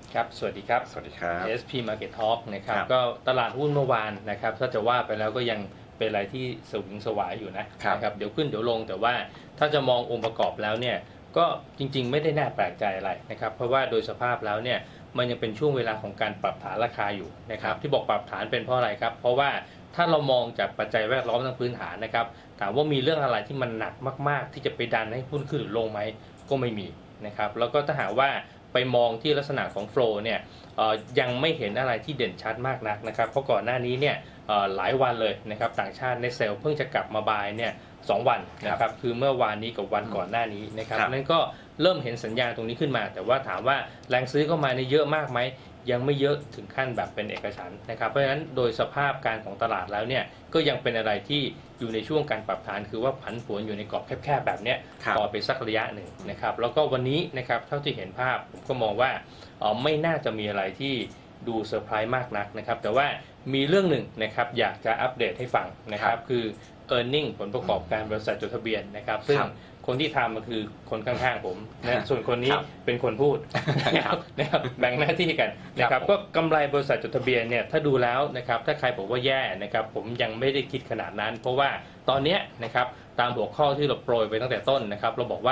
ครับสวัสดีครับสวัสดีครับ SP Market Talk นะครับครับก็ตลาดหุ้นเมื่อวานนะครับถ้าจะว่าไปแล้วก็ยังเป็นอะไรที่สวิงสวายอยู่นะครับเดี๋ยวขึ้นเดี๋ยวลงแต่ว่าถ้าจะมององค์ประกอบแล้วเนี่ยก็จริงๆไม่ได้น่าแปลกใจอะไรนะครับเพราะว่าโดยสภาพแล้วเนี่ยมันยังเป็นช่วงเวลาของการปรับฐานราคาอยู่นะครับที่บอกปรับฐานเป็นเพราะอะไรครับเพราะว่าถ้าเรามองจากปัจจัยแวดล้อมทางพื้นฐานนะครับถามว่ามีเรื่องอะไรที่มันหนักมากๆที่จะไปดันให้หุ้นขึ้นหรือลงไหมก็ไม่มีนะครับแล้วก็ถ้าหากว่าไปมองที่ลักษณะของโฟลว์เนี่ยยังไม่เห็นอะไรที่เด่นชัดมากนักนะครับเพราะก่อนหน้านี้เนี่ยหลายวันเลยนะครับต่างชาติในเซลล์เพิ่งจะกลับมาบายเนี่ย2 วันนะครับคือเมื่อวานนี้กับวันก่อนหน้านี้นะครับนั่นก็เริ่มเห็นสัญญาณตรงนี้ขึ้นมาแต่ว่าถามว่าแรงซื้อเข้ามาในเยอะมากไหมยังไม่เยอะถึงขั้นแบบเป็นเอกฉันท์นะครับเพราะฉะนั้นโดยสภาพการของตลาดแล้วเนี่ยก็ยังเป็นอะไรที่อยู่ในช่วงการปรับฐานคือว่าผันผวนอยู่ในกรอบแคบๆแบบนี้ต่อไปสักระยะหนึ่งนะครับแล้วก็วันนี้นะครับเท่าที่เห็นภาพผมก็มองว่าไม่น่าจะมีอะไรที่ดูเซอร์ไพรส์มากนักนะครับแต่ว่ามีเรื่องหนึ่งนะครับอยากจะอัปเดตให้ฟังนะครับคือ earning ผลประกอบการบริษัทจดทะเบียนนะครับซึ่งคนที่ทำก็คือคนข้างๆผมนะส่วนคนนี้เป็นคนพูดนะครับแบ่งหน้าที่กันนะครับก็กำไรบริษัทจดทะเบียนเนี่ยถ้าดูแล้วนะครับถ้าใครบอกว่าแย่นะครับผมยังไม่ได้คิดขนาดนั้นเพราะว่าตอนนี้นะครับตามหัวข้อที่เราโปรยไปตั้งแต่ต้นนะครับเราบอกว่า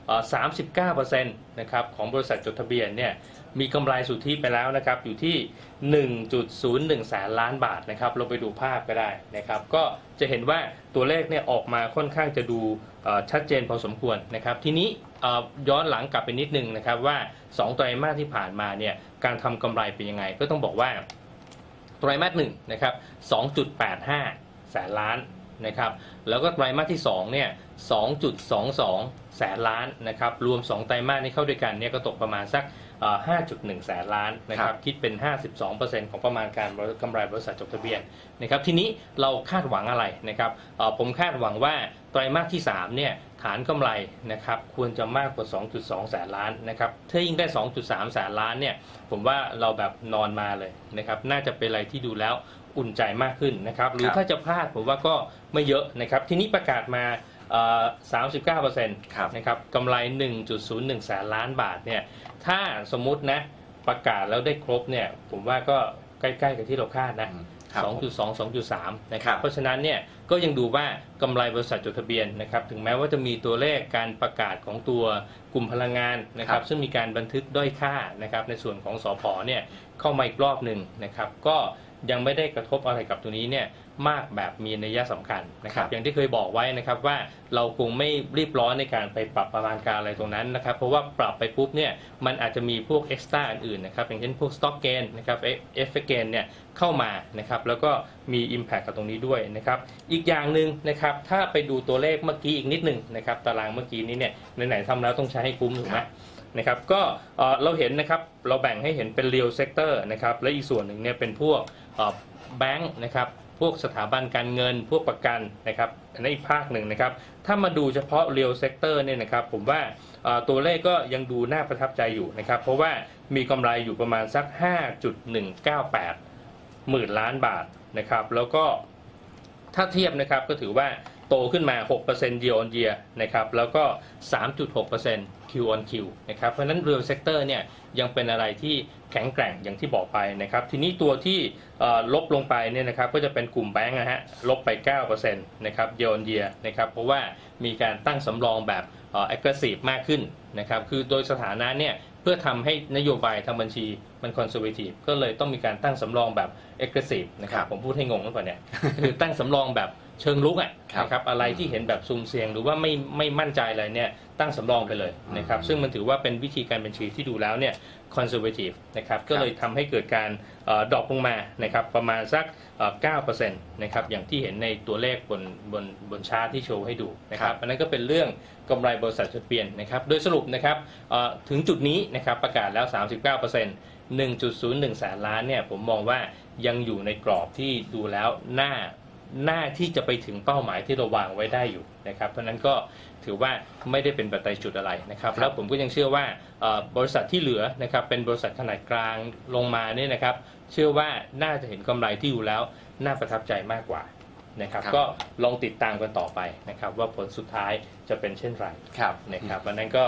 39% นะครับของบริษัทจดทะเบียนเนี่ยมีกำไรสุทธิไปแล้วนะครับอยู่ที่ 1.01 แสนล้านบาทนะครับเราไปดูภาพก็ได้นะครับก็จะเห็นว่าตัวเลขเนี่ยออกมาค่อนข้างจะดูชัดเจนพอสมควรนะครับทีนี้ย้อนหลังกลับไปนิดนึงนะครับว่า2ไตรมาสที่ผ่านมาเนี่ยการทำกำไรเป็นยังไงก็ต้องบอกว่าไตรมาส1นะครับ 2.85 แสนล้านนะครับแล้วก็ไตรมาสที่2เนี่ย 2.22 แสนล้านนะครับรวม2ไตรมาสนี้เข้าด้วยกันเนี่ยก็ตกประมาณสัก5.1 แสนล้านนะครับคิดเป็น 52% ของประมาณการกำไรบริษัทจดทะเบียนนะครับทีนี้เราคาดหวังอะไรนะครับผมคาดหวังว่าไตรมาสที่3เนี่ยฐานกำไรนะครับควรจะมากกว่า 2.2 แสนล้านนะครับถ้ายิ่งได้ 2.3 แสนล้านเนี่ยผมว่าเราแบบนอนมาเลยนะครับน่าจะเป็นอะไรที่ดูแล้วอุ่นใจมากขึ้นนะครับหรือถ้าจะพลาดผมว่าก็ไม่เยอะนะครับทีนี้ประกาศมา39% นะครับกำไร 1.01 แสนล้านบาทเนี่ยถ้าสมมุตินะประกาศแล้วได้ครบเนี่ยผมว่าก็ใกล้ๆกับที่เราคาดนะ 2.2 2.3 นะครับเพราะฉะนั้นเนี่ยก็ยังดูว่ากำไรบริษัทจดทะเบียนนะครับถึงแม้ว่าจะมีตัวเลขการประกาศของตัวกลุ่มพลังงานนะครับซึ่งมีการบันทึกด้อยค่านะครับในส่วนของสผ.เนี่ยเข้ามาอีกรอบหนึ่งนะครับก็ยังไม่ได้กระทบอะไรกับตัวนี้เนี่ยมากแบบมีนัยสำคัญนะครับอย่างที่เคยบอกไว้นะครับว่าเราคงไม่รีบร้อนในการไปปรับประมาณการอะไรตรงนั้นนะครับเพราะว่าปรับไปปุ๊บเนี่ยมันอาจจะมีพวกเอ็กซ์ตร้าอื่นๆนะครับอย่างเช่นพวกสต็อกเกนนะครับเอฟเฟกเกนเนี่ยเข้ามานะครับแล้วก็มี Impact กับตรงนี้ด้วยนะครับอีกอย่างหนึ่งนะครับถ้าไปดูตัวเลขเมื่อกี้อีกนิดหนึ่งนะครับตารางเมื่อกี้นี้เนี่ยไหนๆทำแล้วต้องใช้ให้คุ้มถูกไหมนะครับก็เราเห็นนะครับเราแบ่งให้เห็นเป็น real sector นะครับและอีกส่วนหนึ่งเนี่ยเป็นพวกแบงค์นะครับพวกสถาบันการเงินพวกประกันนะครับในอีกภาคหนึ่งนะครับถ้ามาดูเฉพาะ real sector เนี่ยนะครับผมว่าตัวเลขก็ยังดูน่าประทับใจอยู่นะครับเพราะว่ามีกำไรอยู่ประมาณสัก 5.198 หมื่นล้านบาทนะครับแล้วก็ถ้าเทียบนะครับก็ถือว่าโตขึ้นมา 6% year on year นะครับแล้วก็ 3.6% Q on Q นะครับเพราะฉะนั้น real sector เนี่ยยังเป็นอะไรที่แข็งแกร่งอย่างที่บอกไปนะครับทีนี้ตัวที่ลบลงไปเนี่ยนะครับก็จะเป็นกลุ่มแบงก์นะฮะลบไป 9% นะครับ year on year นะครับเพราะว่ามีการตั้งสำรองแบบaggressive มากขึ้นนะครับคือโดยสถานะเนี่ยเพื่อทำให้นโยบายทางบัญชีมัน conservative ก็เลยต้องมีการตั้งสำรองแบบ aggressive นะครับผมพูดให้งงหรือเปล่าเนี่ย คือตั้งสำรองแบบเชิงลุกนะครับอะไรที่เห็นแบบซุ่มเสี่ยงหรือว่าไม่มั่นใจอะไรเนี่ยตั้งสำรองไปเลยนะครับซึ่งมันถือว่าเป็นวิธีการบัญชีที่ดูแล้วเนี่ย conservative นะครับก็เลยทำให้เกิดการดรอปลงมานะครับประมาณสัก 9% นะครับอย่างที่เห็นในตัวเลขบนชาร์ตที่โชว์ให้ดูนะครับอันนั้นก็เป็นเรื่องกำไรบริษัทจดทะเบียนนะครับโดยสรุปนะครับถึงจุดนี้นะครับประกาศแล้ว 39% 1.01 แสนล้านเนี่ยผมมองว่ายังอยู่ในกรอบที่ดูแล้วน่าที่จะไปถึงเป้าหมายที่เราวางไว้ได้อยู่นะครับเพราะนั้นก็ถือว่าไม่ได้เป็นปัจจัยจุดอะไรนะครับแล้วผมก็ยังเชื่อว่าบริษัทที่เหลือนะครับเป็นบริษัทขนาดกลางลงมาเนี่ยนะครับเชื่อว่าน่าจะเห็นกำไรที่อยู่แล้วน่าประทับใจมากกว่านะครับก็ลองติดตามกันต่อไปนะครับว่าผลสุดท้ายจะเป็นเช่นไรนะครับวันนั้นก็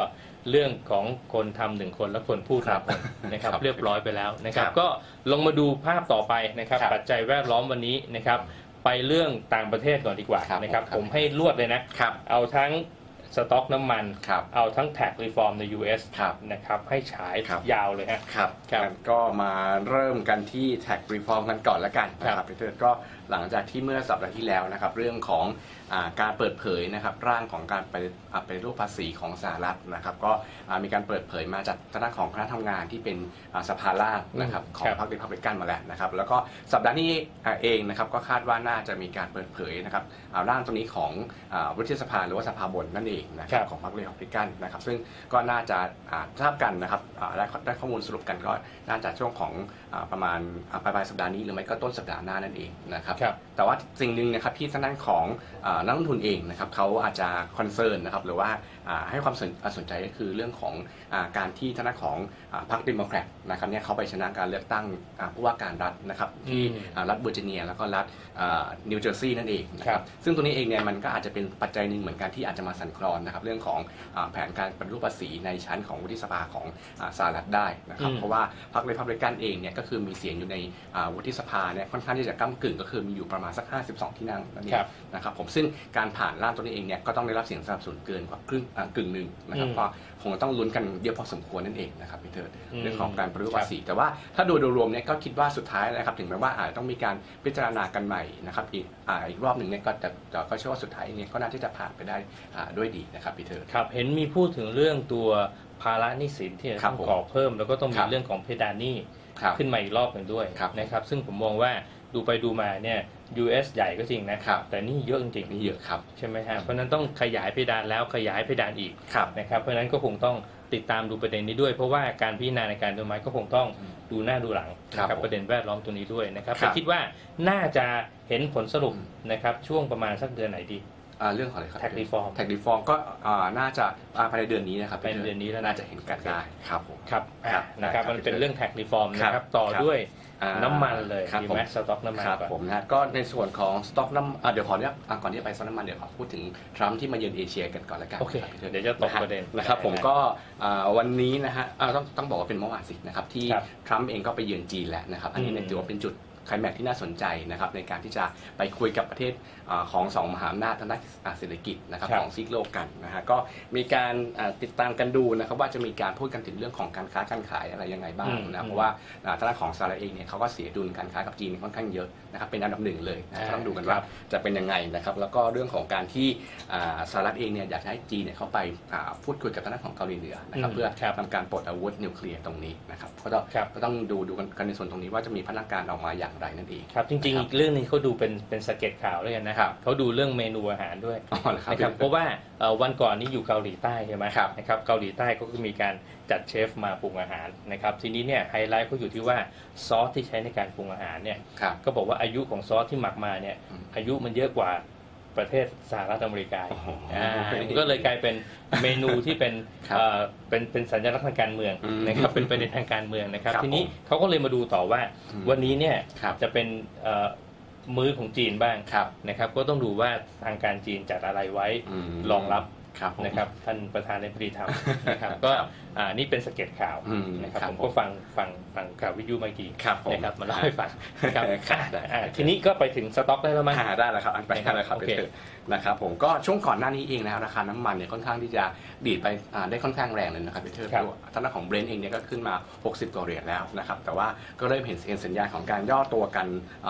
เรื่องของคนทำ1 คนและคนพูด1 คนนะครับเรียบร้อยไปแล้วนะครับก็ลงมาดูภาพต่อไปนะครับปัจจัยแวดล้อมวันนี้นะครับไปเรื่องต่างประเทศก่อนดีกว่านะครับผมให้รวดเลยนะเอาทั้งสต็อกน้ำมันเอาทั้งแท็กรีฟอร์มใน US นะครับให้ฉายยาวเลยครับก็มาเริ่มกันที่แท็กรีฟอร์มกันก่อนแล้วกันนะครับพี่เทิดก็หลังจากที่เมื่อสัปดาห์ที่แล้วนะครับเรื่องของการเปิดเผยนะครับร่างของการไปรูปภาษีของสหรัฐนะครับก็มีการเปิดเผยมาจากทางด้านของคณะทำงานที่เป็นสภาล่างนะครับของพรรครีพับลิกันมาแล้วนะครับแล้วก็สัปดาห์นี้เองนะครับก็คาดว่าน่าจะมีการเปิดเผยนะครับร่างตรงนี้ของวุฒิสภาหรือว่าสภาบนนั่นเองนะครับของพรรครีพับลิกันนะครับซึ่งก็น่าจะทราบกันนะครับได้ข้อมูลสรุปกันก็น่าจะช่วงของประมาณปลายสัปดาห์นี้หรือไม่ก็ต้นสัปดาห์หน้านั่นเองนะครับแต่ว่าสิ่งหนึ่งนะครับที่ทางด้านของนักลงทุนเองนะครับเขาอาจจะคอนเซิร์นนะครับหรือว่าให้ความสนใจก็คือเรื่องของการที่ทางด้านของพรรคเดโมแครตนะครับเนี่ยเขาไปชนะการเลือกตั้งผู้ว่าการรัฐนะครับที่รัฐเวอร์จิเนียแล้วก็รัฐนิวเจอร์ซีย์นั่นเองนะครับซึ่งตัวนี้เองเนี่ยมันก็อาจจะเป็นปัจจัยหนึ่งเหมือนกันที่อาจจะมาสั่นคลอนนะครับเรื่องของแผนการปฏิรูปภาษีในชั้นของวุฒิสภาของสหรัฐได้นะครับเพราะว่าพรรครีพับลิกันเองเนี่ยก็คือมีเสียงอยู่ในวุฒิสภาเนี่ยค่อนข้างที่จะก้ำกึ่งก็คือมีอยู่ประมาณสัก52 ที่นั่งนั่นเองนะครับผมซึ่งการผ่านร่างตัวนี้เองเนี่ยก็ต้องได้รับเสียงสนับสนุนเกินกว่ากึ่งหนึ่งนะครับเพราะคงต้องลุ้นกันเยอะพอสมควรนั่นเองนะครับพี่เทิดเรื่องของการปฏิรูปภาษีแต่ว่าถ้าโดยรวมเนี่ยก็คิดว่าสุดท้ายนะครับถึงแม้ว่าอาจจะต้องมีการพิจารณากันใหม่นะครับอีกรอบหนึ่งเนี่ยก็เชื่อว่าสุดท้ายเนี่ยก็น่าที่จะผ่านไปได้ด้วยดีนะครับพี่เทิดครับเห็นมีพูดถึงเรื่องตัวภาระหนี้สินที่จะต้องก่อเพิ่มแล้วก็ต้องมีเรื่องของเพดานหนี้ขึ้นมาอีกรอบหนึ่งด้วยนะครับซึ่งผมมองว่าดูไปดูมาเนี่ย US ใหญ่ก็จริงนะแต่นี่เยอะจริงๆนี่เยอะครับใช่ไหมฮะเพราะนั้นต้องขยายเพดานแล้วขยายเพดานอีกนะครับเพราะนั้นก็คงต้องติดตามดูประเด็นนี้ด้วยเพราะว่าการพิจารณาในการดูไม้ก็คงต้องดูหน้าดูหลังนะครับประเด็นแวดล้อมตัวนี้ด้วยนะครับคิดว่าน่าจะเห็นผลสรุปนะครับช่วงประมาณสักเดือนไหนดีเรื่องของอะไรครับแท็กรีฟอร์มก็น่าจะภายในเดือนนี้นะครับภายในเดือนนี้แล้วน่าจะเห็นกันได้ครับผมครับนะครับมันเป็นเรื่องแท็กรีฟอร์มนะครับต่อด้วยน้ำมันเลยดีไหมสต็อกน้ำมันครับผมนะก็ในส่วนของสต็อกน้ำเดี๋ยวขอเนี่ยก่อนที่จะไปสต็อกน้ำมันเดี๋ยวขอพูดถึงทรัมป์ที่มาเยือนเอเชียกันก่อนแล้วกันโอเคเดี๋ยวจะตกประเด็นนะครับผมก็วันนี้นะฮะต้องบอกว่าเป็นเมื่อวานสินะครับที่ทรัมป์เองก็ไปเยือนจีนแล้วนะครับอันนี้ถือว่าเป็นจุดไคลแม็กซ์ที่น่าสนใจนะครับในการที่จะไปคุยกับประเทศของ2มหาอำนาจทางด้านเศรษฐกิจนะครับของซีกโลกกันนะฮะก็มีการติดตามกันดูนะครับว่าจะมีการพูดกันถึงเรื่องของการค้าการขายอะไรยังไงบ้างนะเพราะว่าทางด้านของสหรัฐเองเนี่ยเขาก็เสียดุลการค้ากับจีนค่อนข้างเยอะนะครับเป็นอันดับ1เลยนะต้องดูกันว่าจะเป็นยังไงนะครับแล้วก็เรื่องของการที่สหรัฐเองเนี่ยอยากให้จีนเนี่ยเข้าไปพูดคุยกับทางด้านของเกาหลีเหนือนะครับเพื่อทำการปลดอาวุธนิวเคลียร์ตรงนี้นะครับก็ต้องดูกันในส่วนตรงนี้ว่าจะมีพนักงานออกมาอย่างไรนั่นเองครับจริงๆอีกเรื่องนึงเขาดูเป็นสเก็ตข่าวด้วยกันนะครับเขาดูเรื่องเมนูอาหารด้วยนะครับเพราะว่าวันก่อนนี้อยู่เกาหลีใต้ใช่ไหมนะครับเกาหลีใต้ก็มีการจัดเชฟมาปรุงอาหารนะครับทีนี้เนี่ยไฮไลท์ก็อยู่ที่ว่าซอสที่ใช้ในการปรุงอาหารเนี่ยก็บอกว่าอายุของซอสที่หมักมาเนี่ยอายุมันเยอะกว่าประเทศสหรัฐอเมริกาก็เลยกลายเป็นเมนูที่เป็นสัญลักษณ์ทางการเมืองนะครับเป็นประเด็นทางการเมืองนะครับทีนี้เขาก็เลยมาดูต่อว่าวันนี้เนี่ยจะเป็นมื้อของจีนบ้างนะครับก็ต้องดูว่าทางการจีนจัดอะไรไว้รองรับนะครับท่านประธานในปรีธรรมนะครับก็นี่เป็นสเก็ตข่าวนะครับผมก็ฟังข่าววิทยุเมื่อกี้นะครับมาเล่าให้ฟังนะครับทีนี้ก็ไปถึงสต็อกได้แล้วมั้ยได้แล้วครับไปได้แล้วครับนะครับผมก็ช่วงก่อนหน้านี้เองนะครับราคาน้ำมันเนี่ยค่อนข้างที่จะดีดไปได้ค่อนข้างแรงเลยนะครับพี่เทิดทางด้านของเบรนท์เองเนี่ยก็ขึ้นมา60 กว่าเหรียญแล้วนะครับแต่ว่าก็เริ่มเห็นสัญญาณของการย่อตัวกัน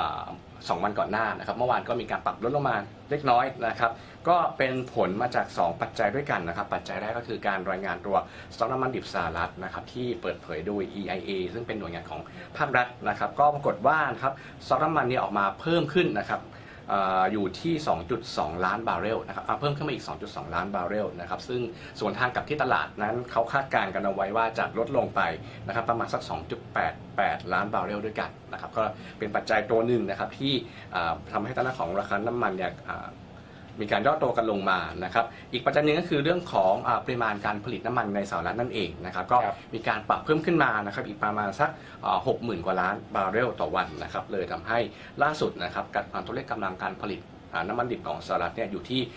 2 วันก่อนหน้านะครับเมื่อวานก็มีการปรับลดลงมาเล็กน้อยนะครับก็เป็นผลมาจาก2ปัจจัยด้วยกันนะครับปัจจัยแรกก็คือการรายงานตัวสต็อกน้ำมันดิบสหรัฐนะครับที่เปิดเผยโดย EIA ซึ่งเป็นหน่วยงานของภาครัฐนะครับก็ปรากฏว่านะครับสต็อกน้ำมันนี้ออกมาเพิ่มขึ้นนะครับอยู่ที่ 2.2 ล้านบาร์เรลนะครับเพิ่มขึ้นมาอีก 2.2 ล้านบาร์เรลนะครับซึ่งส่วนทางกับที่ตลาดนั้นเขาคาดการณ์กันเอาไว้ว่าจะลดลงไปนะครับประมาณสัก 2.88 ล้านบาร์เรลด้วยกันนะครับก็เป็นปัจจัยตัวหนึ่งนะครับที่ทำให้ตลาดของราคาน้ำมันเนี่ยมีการย่อตัวกันลงมานะครับอีกปัจจัยนึงก็คือเรื่องของปริมาณการผลิตน้ำมันในสหรัฐนั่นเองนะครับก็มีการปรับเพิ่มขึ้นมานะครับอีกประมาณสัก 60,000 กว่าล้านบาร์เรลต่อวันนะครับเลยทำให้ล่าสุดนะครับตัวเลขกำลังการผลิตน้ำมันดิบของสหรัฐเนี่ยอยู่ที่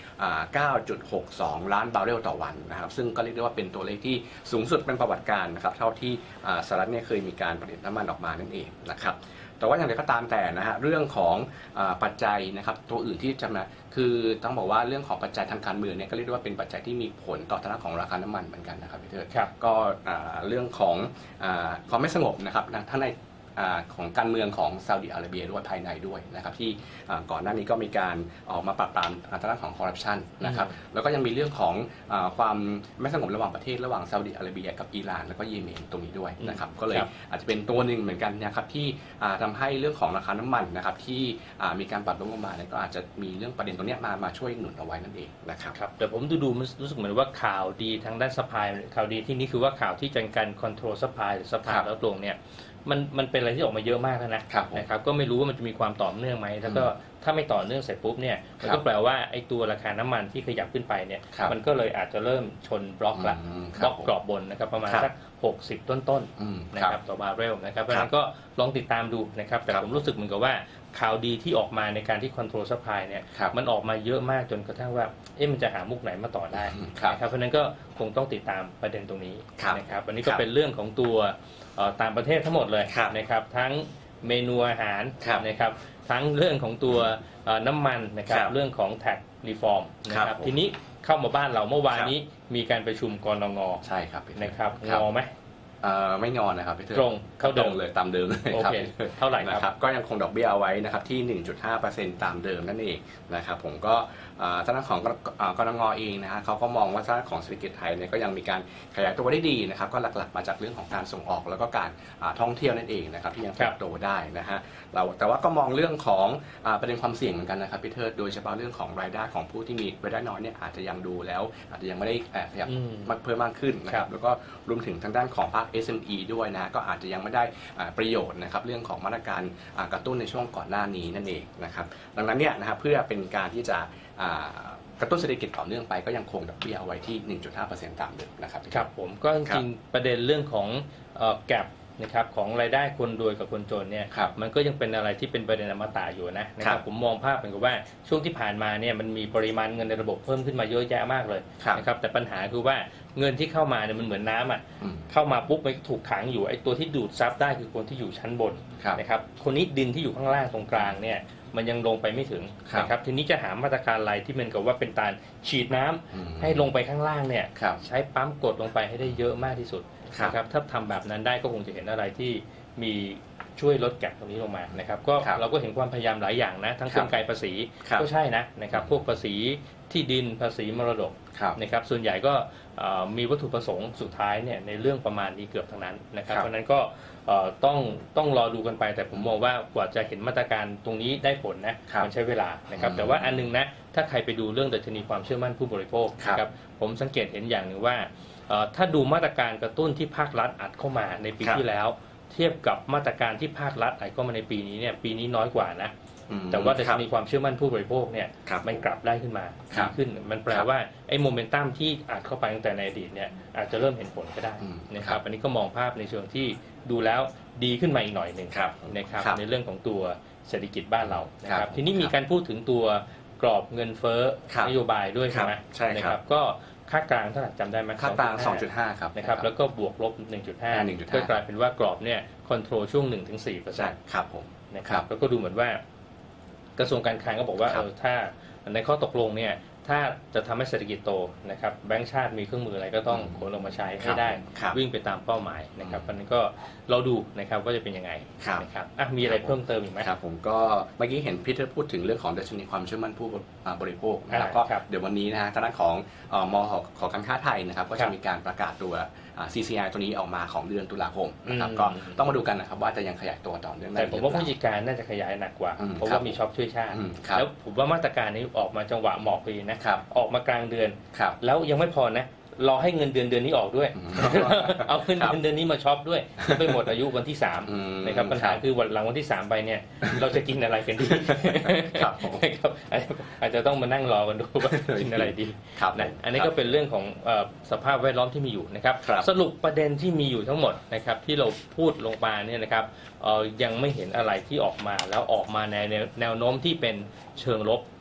9.62 ล้านบาร์เรลต่อวันนะครับซึ่งก็เรียกได้ว่าเป็นตัวเลขที่สูงสุดเป็นประวัติการนะครับเท่าที่สหรัฐเนี่ยเคยมีการผลิตน้ำมันออกมานั่นเองนะครับแต่ว่าอย่างไรก็ตามแต่นะฮะเรื่องของปัจจัยนะครับตัวอื่นที่จะมาคือต้องบอกว่าเรื่องของปัจจัยทางการเมืองเนี่ยก็เรียกได้ว่าเป็นปัจจัยที่มีผลต่อทางด้านของราคาน้ำมันเหมือนกันนะครับพี่เทิดก็เรื่องของความไม่สงบนะครับทั้งในของการเมืองของซาอุดิอาระเบียด้วยภายในด้วยนะครับที่ก่อนหน้านี้ก็มีการออกมาปราบปรามทางด้านของคอร์รัปชันนะครับแล้วก็ยังมีเรื่องของความไม่สงบระหว่างประเทศระหว่างซาอุดิอาระเบียกับอิหร่านแล้วก็เยเมนตรงนี้ด้วยนะครับก็เลยอาจจะเป็นตัวหนึ่งเหมือนกันนะครับที่ทำให้เรื่องของราคาน้ำมันนะครับที่มีการปรับลดลงมาก็อาจจะมีเรื่องประเด็นตรงนี้มาช่วยหนุนเอาไว้นั่นเองนะครับแต่ผมดูรู้สึกเหมือนว่าข่าวดีทางด้านซัพพลายข่าวดีที่นี่คือว่าข่าวที่จะการคอนโทรลซัพพลายหรือซัพพลายลดลงเนี่ยมันเป็นอะไรที่ออกมาเยอะมากนะครับก็ไม่รู้ว่ามันจะมีความต่อเนื่องไหมแล้วก็ถ้าไม่ต่อเนื่องเสร็จปุ๊บเนี่ยมันก็แปลว่าไอ้ตัวราคาน้ำมันที่ขยับขึ้นไปเนี่ยมันก็เลยอาจจะเริ่มชนบล็อกละบล็อกกรอบบนนะครับประมาณสัก60ต้นๆนะครับต่อบาร์เรลนะครับเพราะฉะนั้นก็ลองติดตามดูนะครับแต่ผมรู้สึกเหมือนกับว่าข่าวดีที่ออกมาในการที่คอนโทรลซัพพลายเนี่ยมันออกมาเยอะมากจนกระทั่งว่ามันจะหามุกไหนมาต่อได้นะครับเพราะฉะนั้นก็คงต้องติดตามประเด็นตรงนี้นะครับวันนี้ก็เป็นเรื่องของตัวต่างประเทศทั้งหมดเลยนะครับทั้งเมนูอาหารนะครับทั้งเรื่องของตัวน้ำมันนะครับเรื่องของแท็กรีฟอร์มนะครับทีนี้เข้ามาบ้านเราเมื่อวานนี้มีการประชุมกนง. ใช่ครับนะครับงอไหมไม่งอนนะครับพี่เทิดตรงเข้าตรงเลยตามเดิมเลยครับเท่าไหร่ครับก็ยังคงดอกเบี้ยเอาไว้นะครับที่ 1.5% ตามเดิมนั่นเองนะครับผมก็ทางด้านของกนง.เองนะฮะเขาก็มองว่าทางด้านของเศรษฐกิจไทยเนี่ยก็ยังมีการขยายตัวได้ดีนะครับก็หลักๆมาจากเรื่องของการส่งออกแล้วก็การท่องเที่ยวนั่นเองนะครับที่ยังเติบโตได้นะฮะแต่ว่าก็มองเรื่องของประเด็นความเสี่ยงเหมือนกันนะครับพี่เทิดโดยเฉพาะเรื่องของรายได้ของผู้ที่มีรายได้น้อยเนี่ยอาจจะยังดูแล้วอาจจะยังไม่ได้ขยับเพิ่มมากขึ้นนะครับแล้วก็รวมถึงทางด้านของภาค SME ด้วยนะก็อาจจะยังไม่ได้ประโยชน์นะครับเรื่องของมาตรการกระตุ้นในช่วงก่อนหน้านี้นั่นเองนะครับดังนั้นเนี่ยนะครับเพื่อเป็นการที่จะกระตุ้นเศรษฐกิจต่อเนื่องไปก็ยังคงดอกเบี้ยเอาไว้ที่ 1.5% ตามเดิมนะครับครับผมก็จริงประเด็นเรื่องของแกปนะครับของรายได้คนรวยกับคนจนเนี่ยมันก็ยังเป็นอะไรที่เป็นประเด็นอมตะอยู่นะครับผมมองภาพเหมือนกับว่าช่วงที่ผ่านมาเนี่ยมันมีปริมาณเงินในระบบเพิ่มขึ้นมาเยอะแยะมากเลยนะครับแต่ปัญหาคือว่าเงินที่เข้ามาเนี่ยมันเหมือนน้ำอ่ะเข้ามาปุ๊บมันถูกขังอยู่ไอ้ตัวที่ดูดซับได้คือคนที่อยู่ชั้นบนนะครับคนนี้ดินที่อยู่ข้างล่างตรงกลางเนี่ยมันยังลงไปไม่ถึงนะครับทีนี้จะหามาตรการอะไรที่มันกับว่าเป็นการฉีดน้ำให้ลงไปข้างล่างเนี่ยใช้ปั๊มกดลงไปให้ได้เยอะมากที่สุดนะครับถ้าทำแบบนั้นได้ก็คงจะเห็นอะไรที่มีช่วยลดแก็ปตรงนี้ลงมานะครับก็เราก็เห็นความพยายามหลายอย่างนะทั้งกลไกภาษีก็ใช่นะครับพวกภาษีที่ดินภาษีมรดกนะครับส่วนใหญ่ก็มีวัตถุประสงค์สุดท้ายเนี่ยในเรื่องประมาณนี้เกือบทั้งนั้นนะครับเพราะนั้นก็ต้องรอดูกันไปแต่ผมมองว่ากว่าจะเห็นมาตรการตรงนี้ได้ผลนะมันใช้เวลานะครับแต่ว่าอันนึงนะถ้าใครไปดูเรื่องดัชนีความเชื่อมั่นผู้บริโภคนะครับผมสังเกตเห็นอย่างหนึ่งว่าถ้าดูมาตรการกระตุ้นที่ภาครัฐอัดเข้ามาในปีที่แล้วเทียบกับมาตรการที่ภาครัฐอัดเข้ามาในปีนี้เนี่ยปีนี้น้อยกว่านะแต่ว่าดัชนีความเชื่อมั่นผู้บริโภคเนี่ยมันกลับได้ขึ้นมาดีขึ้นมันแปลว่าไอ้โมเมนตัมที่อัดเข้าไปตั้งแต่ในอดีตเนี่ยอาจจะเริ่มเห็นผลก็ได้นะครับอันนี้ก็มองภาพในเชิงที่ดูแล้วดีขึ้นมาอีกหน่อยหนึ่งนะครับในเรื่องของตัวเศรษฐกิจบ้านเรานะครับทีนี้มีการพูดถึงตัวกรอบเงินเฟ้อนโยบายด้วยใช่ไหมนะครับก็ค่ากลางเท่าไหร่จำได้ไหมค่ากลาง 2.5 ครับนะครับแล้วก็บวกลบ 1.5 ก็กลายเป็นว่ากรอบเนี่ยคอนโทรลช่วง 1-4% ครับผมนะครับแล้วก็ดูเหมือนว่ากระทรวงการคลังก็บอกว่าถ้าในข้อตกลงเนี่ยถ้าจะทำให้เศรษฐกิจโตนะครับแบงก์ชาติมีเครื่องมืออะไรก็ต้องขนลงมาใช้ให้ได้วิ่งไปตามเป้าหมายนะครับเพราะนั้นก็เราดูนะครับว่าจะเป็นยังไงนะครับมีอะไรเพิ่มเติมอีกไหมครับผมก็เมื่อกี้เห็นพี่เธอพูดถึงเรื่องของดัชนีความเชื่อมั่นผู้บริโภคนะครับก็เดี๋ยววันนี้นะฮะทางด้านของมห.การค้าไทยนะครับก็จะมีการประกาศตัวCCI ตัวนี้ออกมาของเดือนตุลาคมนะครับก็ต้องมาดูกันนะครับว่าจะยังขยายตัวต่อเนื่องได้แต่ผมว่าผู้จัดการน่าจะขยายหนักกว่าเพราะว่ามีช็อปช่วยชาติแล้วผมว่ามาตรการนี้ออกมาจังหวะเหมาะพอดีนะออกมากลางเดือนแล้วยังไม่พอนะรอให้เงินเดือนนี้ออกด้วยเอาเงินเดือนนี้มาช็อปด้วยไปหมดอายุวันที่3นะครับปัญหาคือวันหลังวันที่3ไปเนี่ยเราจะกินอะไรกันดีครับอาจจะต้องมานั่งรอกันดูว่ากินอะไรดีนะอันนี้ก็เป็นเรื่องของสภาพแวดล้อมที่มีอยู่นะครับสรุปประเด็นที่มีอยู่ทั้งหมดนะครับที่เราพูดลงมาเนี่ยนะครับยังไม่เห็นอะไรที่ออกมาแล้วออกมาในแนวโน้มที่เป็นเชิงลบ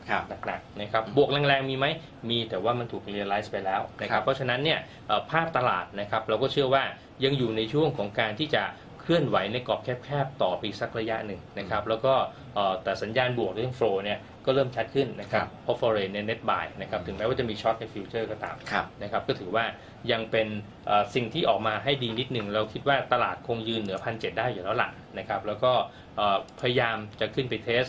ครับหนักๆนะครับบวกแรงๆมีไหมมีแต่ว่ามันถูก realize ไปแล้วนะคครัรับบ เพราะฉะนั้นเนี่ยภาพตลาดนะครับเราก็เชื่อว่ายังอยู่ในช่วงของการที่จะเคลื่อนไหวในกรอบแคบๆต่อไปสักระยะหนึ่งนะครับแล้วก็แต่สัญญาณบวกเรื่อง flow เนี่ยก็เริ่มชัดขึ้นนะครับเพราะ foreign ใน net buy นะครับถึงแม้ว่าจะมีช็อตในฟิวเจอร์ก็ตามครับนะครับก็ถือว่ายังเป็นสิ่งที่ออกมาให้ดีนิดหนึ่งเราคิดว่าตลาดคงยืนเหนือ 1,700 ได้อยู่แล้วล่ะนะครับแล้วก็พยายามจะขึ้นไปเทส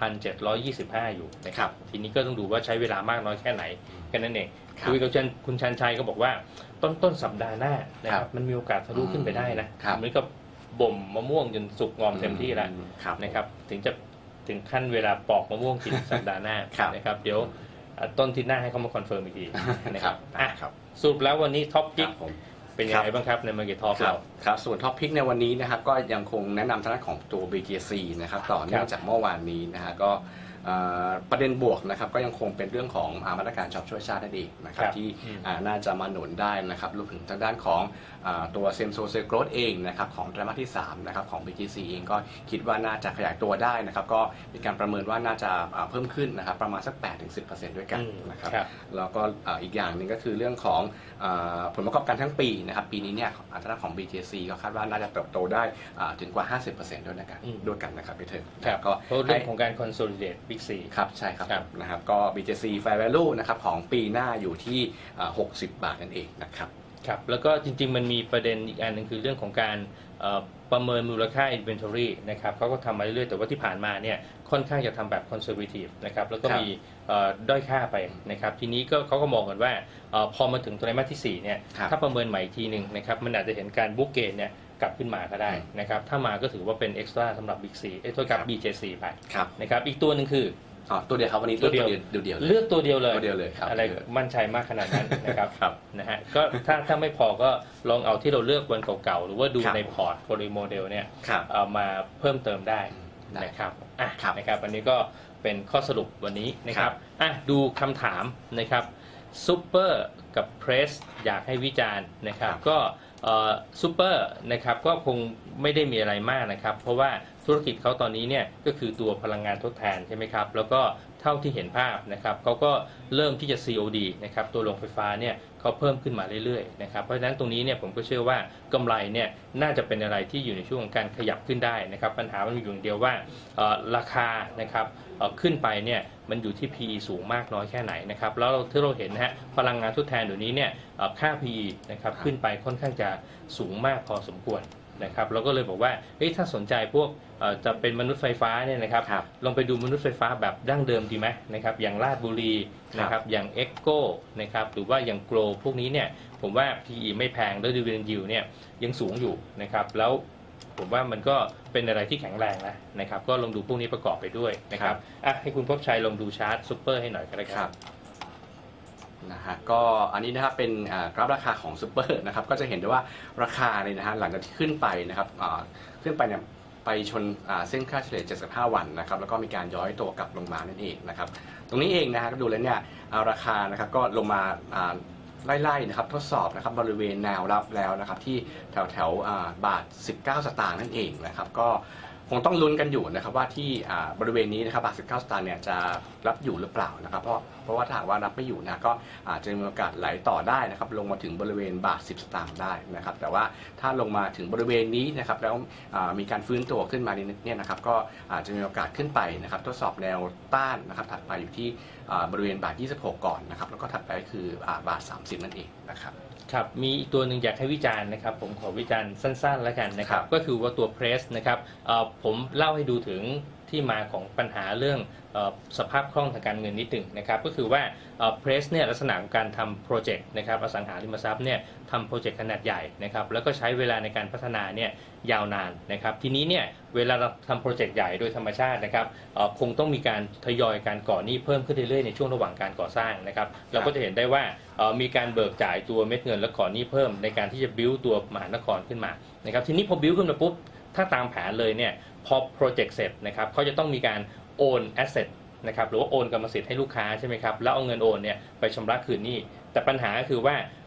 1,725 อยู่นะครับทีนี้ก็ต้องดูว่าใช้เวลามากน้อยแค่ไหนแค่นั้นเองคุยกับคุณชันชัยก็บอกว่าต้นสัปดาห์หน้านะครับมันมีโอกาสทะลุขึ้นไปได้นะมันก็บ่มมะม่วงจนสุกงอมเต็มที่แล้วนะครับถึงขั้นเวลาปอกมะม่วงกินสัปดาห์หน้านะครับเดี๋ยวต้นที่หน้าให้เขามาคอนเฟิร์มอีกทีนะครับสรุปแล้ววันนี้ท็อปพิกเป็นยังไงบ้างครับใน Market Talk เราครับส่วนท็อปพิกในวันนี้นะครับก็ยังคงแนะนำทางด้านของตัว BTC นะครับต่อเนื่องจากเมื่อวานนี้นะฮะก็ประเด็นบวกนะครับก็ยังคงเป็นเรื่องของมาตรการช็อปช่วยชาตินั่นเองนะครับที่น่าจะมาหนุนได้นะครับรวมถึงทางด้านของตัวเซมโซเซโกรดเองนะครับของไตรมาสที่3นะครับของ BTC เองก็คิดว่าน่าจะขยายตัวได้นะครับก็มีการประเมินว่าน่าจะเพิ่มขึ้นนะครับประมาณสัก 8-10% ด้วยกันนะครับแล้วก็อีกอย่างหนึ่งก็คือเรื่องของผลประกอบการทั้งปีนะครับปีนี้เนี่ยอัตราของ BTC ก็คาดว่าน่าจะเติบโตได้ถึงกว่า 50% ด้วยกันนะครับพี่เถิดก็เรื่องของการ consolidate Big C ครับใช่ครับนะครับก็ BTC Fair Value นะครับของปีหน้าอยู่ที่60 บาทนั่นเองนะครับครับแล้วก็จริงๆมันมีประเด็นอีกอันหนึ่งคือเรื่องของการประเมินมูลค่า inventory นะครับเขาก็ทำมาเรื่อยๆแต่ว่าที่ผ่านมาเนี่ยค่อนข้างจะทำแบบ conservative นะครับแล้วก็มีด้อยค่าไปนะครับทีนี้ก็เขาก็มองกันว่าพอมาถึงไตรมาสที่4เนี่ยถ้าประเมินใหม่อีกทีหนึ่งนะครับมันอาจจะเห็นการบุ๊กเกนเนี่ยกลับขึ้นมาก็ได้นะครับถ้ามาก็ถือว่าเป็น extra สำหรับ Big C โทษครับ BJC ไปนะครับอีกตัวหนึ่งคือตัวเดียวครับวันนี้ตัวเดียวเลือกตัวเดียวเลยครับอะไรมั่นใจมากขนาดนั้นนะครับนะฮะก็ถ้าไม่พอก็ลองเอาที่เราเลือกวันเก่าๆหรือว่าดูในพอร์ตโฟลิโมเดลเนี่ยเอามาเพิ่มเติมได้นะครับนะครับอันนี้ก็เป็นข้อสรุปวันนี้นะครับดูคำถามนะครับซูเปอร์กับเพรสอยากให้วิจารณ์นะครับก็ซูเปอร์นะครับก็คงไม่ได้มีอะไรมากนะครับเพราะว่าธุรกิจเขาตอนนี้เนี่ยก็คือตัวพลังงานทดแทนใช่ไหมครับแล้วก็เท่าที่เห็นภาพนะครับเขาก็เริ่มที่จะ COD นะครับตัวโรงไฟฟ้าเนี่ยเขาเพิ่มขึ้นมาเรื่อยๆนะครับเพราะฉะนั้นตรงนี้เนี่ยผมก็เชื่อว่ากำไรเนี่ยน่าจะเป็นอะไรที่อยู่ในช่วงของการขยับขึ้นได้นะครับปัญหามันมีอยู่อย่างเดียวว่าราคานะครับขึ้นไปเนี่ยมันอยู่ที่ PE สูงมากน้อยแค่ไหนนะครับแล้วที่เราเห็นนะฮะพลังงานทดแทนเดี๋ยวนี้เนี่ยค่า PE นะครับขึ้นไปค่อนข้างจะสูงมากพอสมควรนะครับเราก็เลยบอกว่าถ้าสนใจพวกจะเป็นมนุษย์ไฟฟ้าเนี่ยนะครับลองไปดูมนุษย์ไฟฟ้าแบบดั้งเดิมดีไหมนะครับอย่างลาดบุรีนะครับอย่าง Echo นะครับหรือว่าอย่าง Grow พวกนี้เนี่ยผมว่า PE ไม่แพงแล้ว Dividend Yield เนี่ยยังสูงอยู่นะครับแล้วผมว่ามันก็เป็นอะไรที่แข็งแรงนะครับก็ลองดูพวกนี้ประกอบไปด้วยนะครับให้คุณพบชัยลองดูชาร์ตซุปเปอร์ให้หน่อยก็ได้ครับนะฮะก็อันนี้นะครับเป็นกราฟราคาของซูเปอร์นะครับก็จะเห็นได้ว่าราคาเนี่ยนะฮะหลังจากที่ขึ้นไปนะครับขึ้นไปเนี่ยไปชนเส้นค่าเฉลี่ย75 วันนะครับแล้วก็มีการย้อยตัวกลับลงมานั่นเองนะครับตรงนี้เองนะฮะก็ดูแล้วเนี่ยราคานะครับก็ลงมาไล่ๆนะครับทดสอบนะครับบริเวณแนวรับแล้วนะครับที่แถวบาท19 สตางค์นั่นเองนะครับก็คงต้องลุ้นกันอยู่นะครับว่าที่บริเวณนี้นะครับบาท19 สตางค์เนี่ยจะรับอยู่หรือเปล่านะครับเพราะว่าถ้าหากว่ารับไม่อยู่นะก็อาจจะมีโอกาสไหลต่อได้นะครับลงมาถึงบริเวณบาท10 สตางค์ได้นะครับแต่ว่าถ้าลงมาถึงบริเวณนี้นะครับแล้วมีการฟื้นตัวขึ้นมาเนี่ยนะครับก็อาจจะมีโอกาสขึ้นไปนะครับทดสอบแนวต้านนะครับถัดไปอยู่ที่บริเวณบาท26ก่อนนะครับแล้วก็ถัดไปคือบาท30นั่นเองนะครับครับมีอีกตัวหนึ่งอยากให้วิจารณ์นะครับผมขอวิจารณ์สั้นๆแล้วกันนะครับก็คือว่าตัวเพรสนะครับผมเล่าให้ดูถึงที่มาของปัญหาเรื่องสภาพคล่องทางการเงินนิดหนึ่งนะครับก็คือว่าเพรสเนี่ยลักษณะของการทำโปรเจกต์นะครับอสังหาริมทรัพย์เนี่ยทำโปรเจกต์ขนาดใหญ่นะครับแล้วก็ใช้เวลาในการพัฒนาเนี่ยยาวนานนะครับทีนี้เนี่ยเวลาเราทำโปรเจกต์ใหญ่โดยธรรมชาตินะครับคงต้องมีการทยอยการก่อหนี้เพิ่มขึ้นเรื่อยๆในช่วงระหว่างการก่อสร้างนะครับเราก็จะเห็นได้ว่ามีการเบิกจ่ายตัวเม็ดเงินและก่อหนี้เพิ่มในการที่จะบิ้วตัวมหานครขึ้นมานะครับทีนี้พอบิ้วขึ้นมาปุ๊บถ้าตามแผนเลยเนี่ยพอโปรเจกต์เสร็จนะครับเขาจะต้องมีการโอนแอสเซทนะครับหรือว่าโอนกรรมสิทธิ์ให้ลูกค้าใช่ไหมครับแล้วเอาเงินโอนเนี่ยไปชำระคืนหนี้แต่ปัญหาคือว่า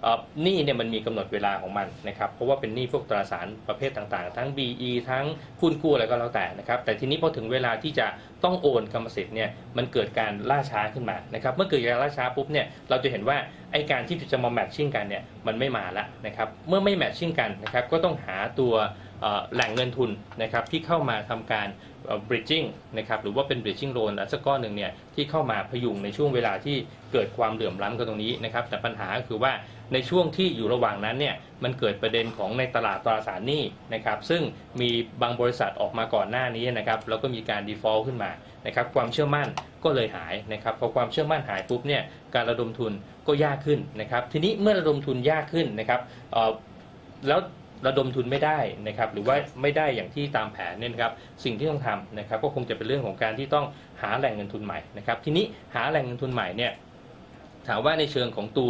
หนี้เนี่ยมันมีกำหนดเวลาของมันนะครับเพราะว่าเป็นหนี้พวกตราสารประเภทต่างๆทั้ง BE ทั้งหุ้นกู้อะไรก็แล้วแต่นะครับแต่ทีนี้พอถึงเวลาที่จะต้องโอนกรรมสิทธิ์เนี่ยมันเกิดการล่าช้าขึ้นมานะครับเมื่อเกิดการล่าช้าปุ๊บเนี่ยเราจะเห็นว่าไอ้การที่จะมาแมทชิ่งกันเนี่ยมันไม่มาแล้วนะครับเมื่อไม่แมทชิ่งกันนะครับก็ต้องหาตัวแหล่งเงินทุนนะครับที่เข้ามาทำการbridging นะครับหรือว่าเป็น bridging loan สักก้อนหนึ่งเนี่ยที่เข้ามาพยุงในช่วงเวลาที่เกิดความเหลื่อมล้ำกันตรงนี้นะครับแต่ปัญหาก็คือว่าในช่วงที่อยู่ระหว่างนั้นเนี่ยมันเกิดประเด็นของในตลาดตราสารหนี้นะครับซึ่งมีบางบริษัทออกมาก่อนหน้านี้นะครับแล้วก็มีการ default ขึ้นมานะครับความเชื่อมั่นก็เลยหายนะครับพอความเชื่อมั่นหายปุ๊บเนี่ยการระดมทุนก็ยากขึ้นนะครับทีนี้เมื่อระดมทุนยากขึ้นนะครับแล้วระดมทุนไม่ได้นะครับหรือว่าไม่ได้อย่างที่ตามแผนเนี่ยนะครับสิ่งที่ต้องทำนะครับก็คงจะเป็นเรื่องของการที่ต้องหาแหล่งเงินทุนใหม่นะครับทีนี้หาแหล่งเงินทุนใหม่เนี่ยถามว่าในเชิงของตัว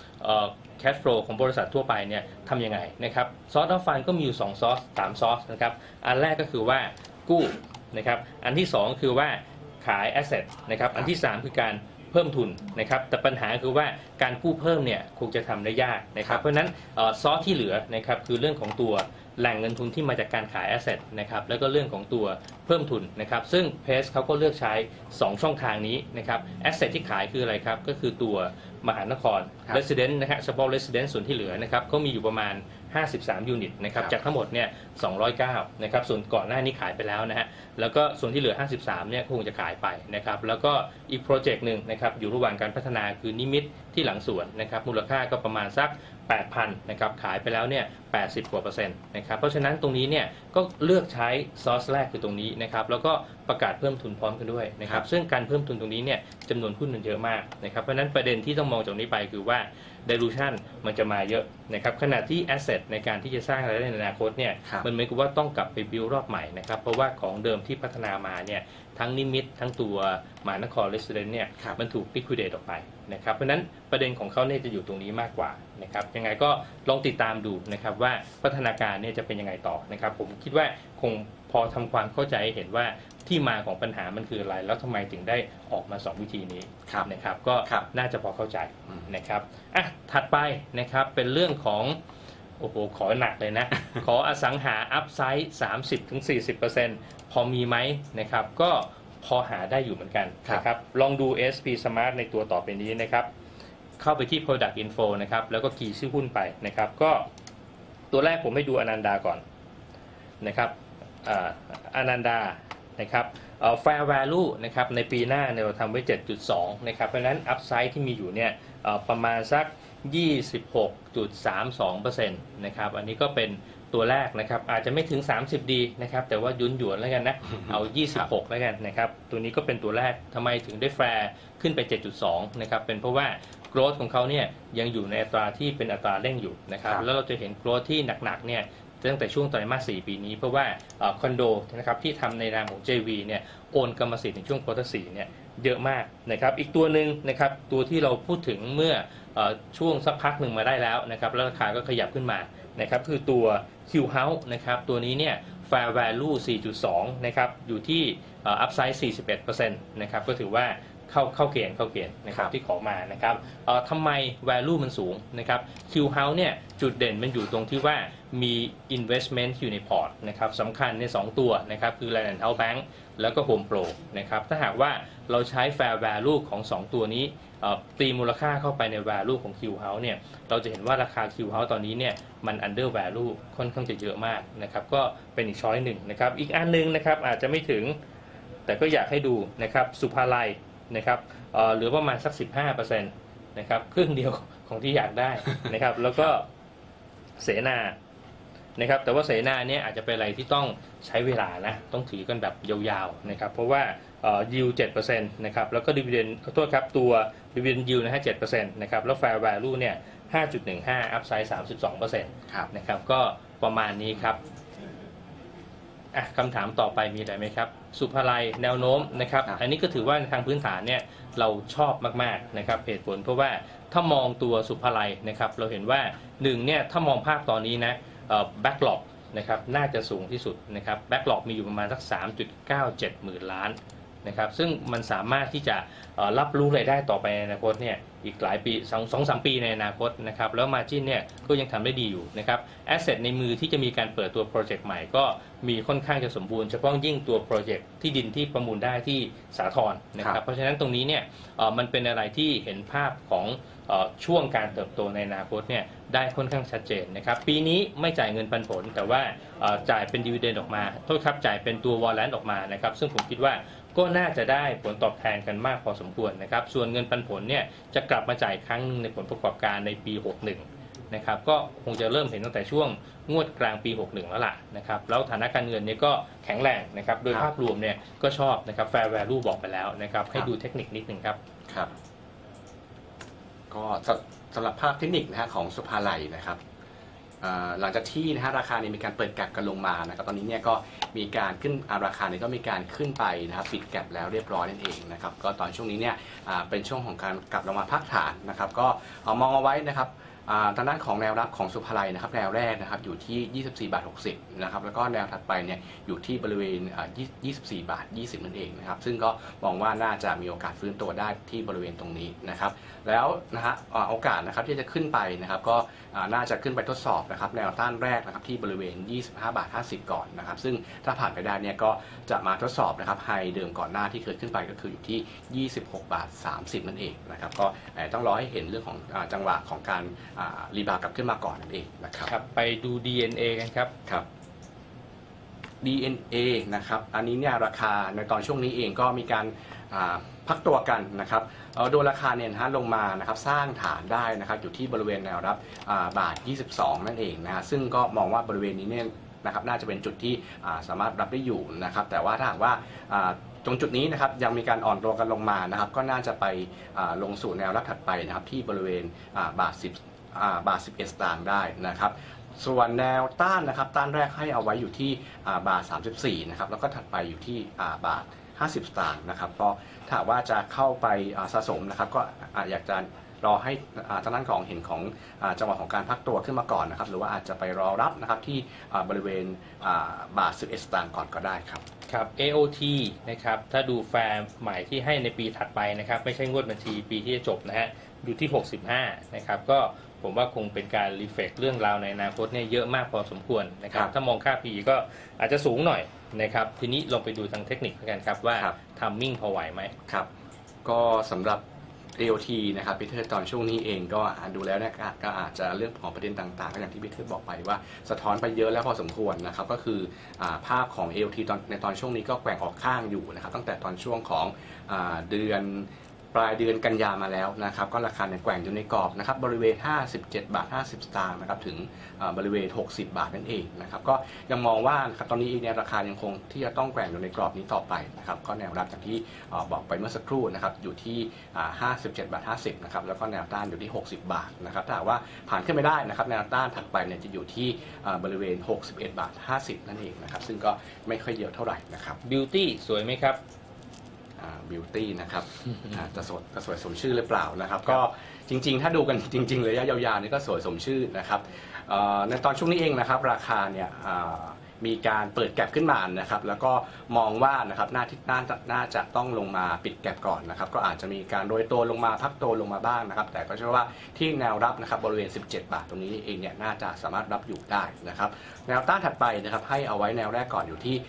cash flow ของบริษัททั่วไปเนี่ยทำยังไงนะครับซอสออฟฟันก็มีอยู่2ซอส3ซอสนะครับอันแรกก็คือว่ากู้นะครับอันที่2คือว่าขาย asset นะครับอันที่3คือการเพิ่มทุนนะครับแต่ปัญหาคือว่าการกู้เพิ่มเนี่ยคงจะทำได้ยากนะครับเพราะฉะนั้นซอสที่เหลือนะครับคือเรื่องของตัวแหล่งเงินทุนที่มาจากการขาย asset นะครับแล้วก็เรื่องของตัวเพิ่มทุนนะครับซึ่งเพสเขาก็เลือกใช้2ช่องทางนี้นะครับ asset ที่ขายคืออะไรครับก็คือตัวมหานคร resident นะฮะเฉพาะ resident ส่วนที่เหลือนะครับเขามีอยู่ประมาณ53ยูนิตนะครับจากทั้งหมดเนี่ย209นะครับส่วนก่อนหน้านี้ขายไปแล้วนะฮะแล้วก็ส่วนที่เหลือ53เนี่ยคงจะขายไปนะครับแล้วก็อีกโปรเจกต์หนึ่งนะครับอยู่ระหว่างการพัฒนาคือนิมิตที่หลังสวนนะครับมูลค่าก็ประมาณสัก 8,000 นะครับขายไปแล้วเนี่ย80 กว่า%นะครับเพราะฉะนั้นตรงนี้เนี่ยก็เลือกใช้ซอสแรกคือตรงนี้นะครับแล้วก็ประกาศเพิ่มทุนพร้อมกันด้วยนะครับซึ่งการเพิ่มทุนตรงนี้เนี่ยจำนวนหุ้นมันเยอะมากนะครับเพราะฉะนั้นประเด็นที่ต้องมองจากนี้ไปคือว่า dilution มันจะมาเยอะนะครับขณะที่ asset ในการที่จะสร้างรายได้ในอนาคตเนี่ยมันเหมือนกับว่าต้องกลับไป build รอบใหม่นะครับเพราะว่าของเดิมที่พัฒนามาเนี่ยทั้งนิมิตทั้งตัวมหานคร Resident เนี่ยมันถูก liquidate ออกไปนะครับเพราะฉะนั้นประเด็นของเขาเนี่ยจะอยู่ตรงนี้มากกว่านะครับยังไงก็ลองติดตามดูนะครับว่าพัฒนาการเนี่ยจะเป็นยังไงต่อนะครับผมคิดว่าคงพอทำความเข้าใจเห็นว่าที่มาของปัญหามันคืออะไรแล้วทำไมถึงได้ออกมา2วิธีนี้นะครับก็น่าจะพอเข้าใจนะครับถัดไปนะครับเป็นเรื่องของโอ้โหขอหนักเลยนะ ขออสังหาอัพไซด์ 30-40% พอมีไหมนะครับก็พอหาได้อยู่เหมือนกันนะครับลองดู SP Smart ในตัวต่อไปนี้นะครับเข้าไปที่ Product Info นะครับแล้วก็คีย์ชื่อหุ้นไปนะครับก็ตัวแรกผมให้ดูอนันดาก่อนนะครับอนันดานะครับfair value นะครับในปีหน้าเนี่ยเราทำไว้ 7.2 นะครับเพราะฉะนั้น upside ที่มีอยู่เนี่ยประมาณสัก 26.32% นะครับอันนี้ก็เป็นตัวแรกนะครับอาจจะไม่ถึง30ดีนะครับแต่ว่าหยวนๆแล้วกันนะเอา26แล้วกันนะครับตัวนี้ก็เป็นตัวแรกทำไมถึงได้แฟร์ขึ้นไป 7.2 นะครับเป็นเพราะว่า growth ของเขาเนี่ยยังอยู่ในอัตราที่เป็นอัตราเร่งอยู่นะครับแล้วเราจะเห็น growth ที่หนักๆเนี่ยตั้งแต่ช่วงไตรมาส 4 ปีนี้เพราะว่าคอนโดนะครับที่ทำในนามของ JV เนี่ยโอนกรรมสิทธิ์ในช่วงควอเตอร์ 4เนี่ยเยอะมากนะครับอีกตัวหนึ่งนะครับตัวที่เราพูดถึงเมื่อช่วงสักพักหนึ่งมาได้แล้วนะครับแล้วราคาก็ขยับขึ้นมานะครับคือตัว Q House นะครับตัวนี้เนี่ย Fair Value 4.2 นะครับอยู่ที่ Upside 41% นะครับก็ถือว่าเข้าเกณฑ์นะครับที่ขอมานะครับทำไม value มันสูงนะครับ Q House เนี่ยจุดเด่นมันอยู่ตรงที่ว่ามี investment อยู่ในพอร์ตนะครับสำคัญใน2ตัวนะครับคือ Land House Bank แล้วก็ Home Pro นะครับถ้าหากว่าเราใช้ fair value ของ2ตัวนี้ตีมูลค่าเข้าไปใน value ของ Q House เนี่ยเราจะเห็นว่าราคา Q House ตอนนี้เนี่ยมัน under value ค่อนข้างจะเยอะมากนะครับก็เป็นอีกช้อยหนึ่งนะครับอีกอันนึงนะครับอาจจะไม่ถึงแต่ก็อยากให้ดูนะครับสุภาลัยนะครับเหลือประมาณสัก 15% นะครับครึ่งเดียวของที่อยากได้นะครับแล้วก็เสนานะครับแต่ว่าเสนาเนี่ยอาจจะเป็นอะไรที่ต้องใช้เวลานะต้องถือกันแบบยาวๆนะครับเพราะว่ายิว 7% นะครับแล้วก็ดิวิเดนขอโทษครับตัวดิวิเดนยิวนะฮะ 7% นะครับแล้ว Fair Value เนี่ย 5.15 Upside 32% นะครับก็ประมาณนี้ครับคำถามต่อไปมีอะไรไหมครับสุภาลัยแนวโน้มนะครับอันนี้ก็ถือว่าทางพื้นฐานเนี่ยเราชอบมากๆนะครับเหตุผลเพราะว่าถ้ามองตัวสุภาลัยนะครับเราเห็นว่า1เนี่ยถ้ามองภาพตอนนี้นะbacklog นะครับน่าจะสูงที่สุดนะครับ backlog มีอยู่ประมาณสัก 3.97 หมื่นล้านนะครับซึ่งมันสามารถที่จะรับรู้รายได้ต่อไปในอนาคตเนี่ยอีกหลายปี2-3 ปีในอนาคตนะครับแล้ว Margin เนี่ยก็ยังทำได้ดีอยู่นะครับ Asset ในมือที่จะมีการเปิดตัวโปรเจกต์ใหม่ก็มีค่อนข้างจะสมบูรณ์เฉพาะยิ่งตัวโปรเจกต์ที่ดินที่ประมูลได้ที่สาทรนะครับเพราะฉะนั้นตรงนี้เนี่ยมันเป็นอะไรที่เห็นภาพของช่วงการเติบโตในอนาคตเนี่ยได้ค่อนข้างชัดเจนนะครับปีนี้ไม่จ่ายเงินปันผลแต่ว่าจ่ายเป็นดิวิเดนด์ออกมาโทษครับจ่ายเป็นตัววอลเลนต์ออกมานะครับซึ่งผมคิดว่าก็น่าจะได้ผลตอบแทนกันมากพอสมควรนะครับส่วนเงินปันผลเนี่ยจะกลับมาจ่ายครั้งนึงในผลประกอบการในปี 61นะครับก็คงจะเริ่มเห็นตั้งแต่ช่วงงวดกลางปี 61แล้วล่ะนะครับแล้วฐานะการเงินเนี่ยก็แข็งแรงนะครับโดยภาพรวมเนี่ยก็ชอบนะครับ Fair Value บอกไปแล้วนะครับให้ดูเทคนิคนิดนึงครับครับก็สำหรับภาพเทคนิคนะฮะของสุภาลัยนะครับหลังจากที่นะฮะราคาเนี่ยมีการเปิดแก็บกันลงมานะครับตอนนี้เนี่ยก็มีการขึ้นราคาเนี่ยก็มีการขึ้นไปนะครับปิดแก็บแล้วเรียบร้อยนั่นเองนะครับก็ตอนช่วงนี้เนี่ยเป็นช่วงของการกลับลงมาพักฐานนะครับก็มองเอาไว้นะครับทางด้านของแนวรับของสุภาลัยนะครับแนวแรกนะครับอยู่ที่24.60 นะครับแล้วก็แนวถัดไปเนี่ยอยู่ที่บริเวณ24.20 นั่นเองนะครับซึ่งก็มองว่าน่าจะมีโอกาสฟื้นตัวได้ที่บริเวณตรงนี้นะครับแล้วนะฮะโอกาสนะครับที่จะขึ้นไปนะครับก็น่าจะขึ้นไปทดสอบนะครับแนวต้านแรกนะครับที่บริเวณ25.50 ก่อนนะครับซึ่งถ้าผ่านไปได้เนี่ยก็จะมาทดสอบนะครับไฮเดิมก่อนหน้าที่เคยขึ้นไปก็คืออยู่ที่26.30 นั่นเองนะครับก็ต้องรอให้เห็นเรื่องของจังหวะของการรีบาวกลับขึ้นมาก่อนนั่นเองนะครับครับไปดู DNA กันครับครับ DNA นะครับอันนี้เนี่ยราคาในตอนช่วงนี้เองก็มีการพักตัวกันนะครับโดยราคาเนี่ยลงมานะครับสร้างฐานได้นะครับอยู่ที่บริเวณแนวรับบาท22นั่นเองนะฮะซึ่งก็มองว่าบริเวณนี้เนี่ยนะครับน่าจะเป็นจุดที่สามารถรับได้อยู่นะครับแต่ว่าถ้าหากว่าตรงจุดนี้นะครับยังมีการอ่อนตัวกันลงมานะครับก็น่าจะไปลงสู่แนวรับถัดไปนะครับที่บริเวณบาท11 สตางค์ได้นะครับส่วนแนวต้านนะครับต้านแรกให้เอาไว้อยู่ที่บาท34นะครับแล้วก็ถัดไปอยู่ที่บาท50 สตางค์นะครับก็ถ้าว่าจะเข้าไปสะสมนะครับก็อยากจะรอให้ทางด้านของเห็นของจังหวะของการพักตัวขึ้นมาก่อนนะครับหรือว่าอาจจะไปรอรับนะครับที่บริเวณบาท11 สตางค์ก่อนก็ได้ครับครับ AOT นะครับถ้าดูแฟร์ใหม่ที่ให้ในปีถัดไปนะครับไม่ใช่งวดบัญชีปีที่จะจบนะฮะอยู่ที่65นะครับก็ผมว่าคงเป็นการรีเฟกเรื่องราวในอนาคตเนี่ยเยอะมากพอสมควรนะครับถ้ามองค่า PE ก็อาจจะสูงหน่อยนะครับทีนี้ลองไปดูทางเทคนิคกันครับว่าทัมมิ่งพอไหวไหมครับก็สำหรับ AOT นะครับพีเตอร์ตอนช่วงนี้เองก็ดูแล้วเนี่ยก็อาจจะเรื่องของประเด็นต่างๆก็อย่างที่พีเตอร์บอกไปว่าสะท้อนไปเยอะแล้วพอสมควรนะครับก็คือภาพของ AOT ในตอนช่วงนี้ก็แกว่งออกข้างอยู่นะครับตั้งแต่ตอนช่วงของเดือนปลายเดือนกันยามาแล้วนะครับก็ราคาเนี่ยแกว่งอยู่ในกรอบนะครับบริเวณ57.50 สตางค์นะครับถึงบริเวณ60 บาทนั่นเองนะครับก็ยังมองว่าตอนนี้เองเนี่ยราคายังคงที่จะต้องแกว่งอยู่ในกรอบนี้ต่อไปนะครับก็แนวรับอย่างที่บอกไปเมื่อสักครู่นะครับอยู่ที่57.50 นะครับแล้วก็แนวต้านอยู่ที่60 บาทนะครับถ้าว่าผ่านขึ้นไม่ได้นะครับแนวต้านถัดไปเนี่ยจะอยู่ที่บริเวณ61.50 นั่นเองนะครับซึ่งก็ไม่ค่อยเยอะเท่าไหร่นะครับ Beauty สวยไหมครับบิวตี้นะครับจะสวยสมชื่อหรือเปล่านะครับก็จริงๆถ้าดูกันจริงๆเลยยาวๆนี่ก็สวยสมชื่อนะครับในตอนช่วงนี้เองนะครับราคาเนี่ยมีการเปิดแก็บขึ้นมานะครับแล้วก็มองว่านะครับน่าจะต้องลงมาปิดแก็บก่อนนะครับก็อาจจะมีการโรยตัวลงมาพักตัวลงมาบ้างนะครับแต่ก็เชื่อว่าที่แนวรับนะครับบริเวณ17 บาทตรงนี้เองเนี่ยน่าจะสามารถรับอยู่ได้นะครับแนวต้านถัดไปนะครับให้เอาไว้แนวแรกก่อนอยู่ที่